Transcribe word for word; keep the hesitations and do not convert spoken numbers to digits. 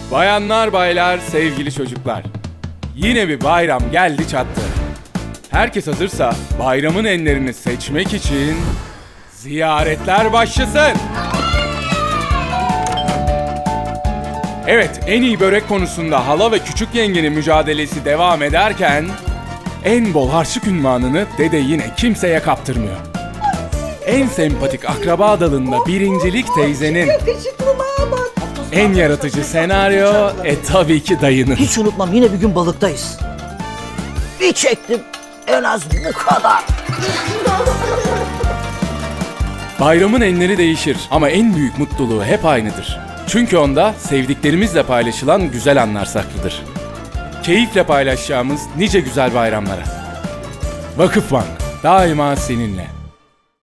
Bayanlar, baylar, sevgili çocuklar. Yine bir bayram geldi çattı. Herkes hazırsa bayramın enlerini seçmek için ziyaretler başlasın. Evet, en iyi börek konusunda hala ve küçük yengenin mücadelesi devam ederken en bol harçlık unvanını dede yine kimseye kaptırmıyor. En sempatik akraba dalında birincilik teyzenin. En yaratıcı senaryo e tabii ki dayının. Hiç unutmam, yine bir gün balıktayız. Bir çektim, en az bu kadar. Bayramın enleri değişir ama en büyük mutluluğu hep aynıdır. Çünkü onda sevdiklerimizle paylaşılan güzel anlar saklıdır. Keyifle paylaşacağımız nice güzel bayramlara. Vakıfbank daima seninle.